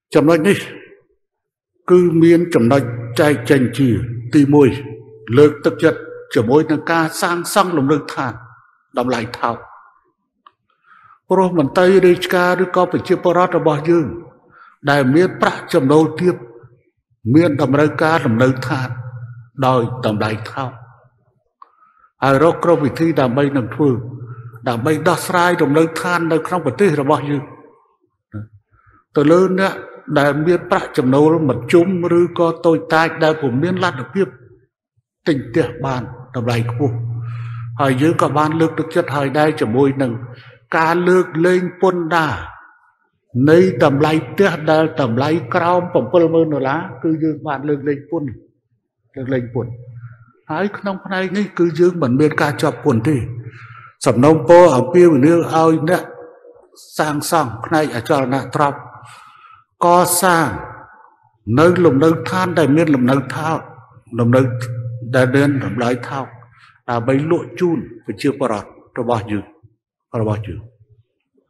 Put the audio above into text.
ចំណុចនេះគឺមានចំណុចចែកចេញជាទី1លើកទឹកចិត្តជាមួយនឹងការសាងសង់លំនៅឋានតម្លៃថោកព្រោះមន្ត្រីរាជការឬក៏ប្រជាពលរដ្ឋរបស់យើងដែលមានប្រាក់ចំណូលទាបមានតម្រូវការលំនៅឋានដោយតម្លៃថោកហើយរកគ្រប់វិធីដើម្បីនឹងធ្វើដើម្បីដោះស្រាយលំនៅឋាននៅក្នុងប្រទេសរបស់យើងទៅលើអ្នកដែលមានប្រាក់ចំណូលមធ្យមឬក៏តូចតាចដែលពុំមានលទ្ធភាពទិញផ្ទះបានតម្លៃខ្ពស់ហើយយើងក៏បានលើកទឹកចិត្តឲ្យដែរជាមួយនឹងការលើកលែងពន្ធដារនៃតម្លៃផ្ទះដែលតម្លៃក្រោម$70000គឺយើងបានលើកលែងពន្ធហើយក្នុងផ្នែកនេះគឺយើងមិនមានការជាប់ពន្ធទេសំណូមពរអំពាវនាវឲ្យអ្នកសាងសង់ផ្នែកអចលនទ្រព្យកសាងនៅលំនៅឋានដែលមានលំនៅថោកលំនៅដែលមានតម្លៃថោកដើម្បីលក់ជូនប្រជាពលរដ្ឋរបស់យើង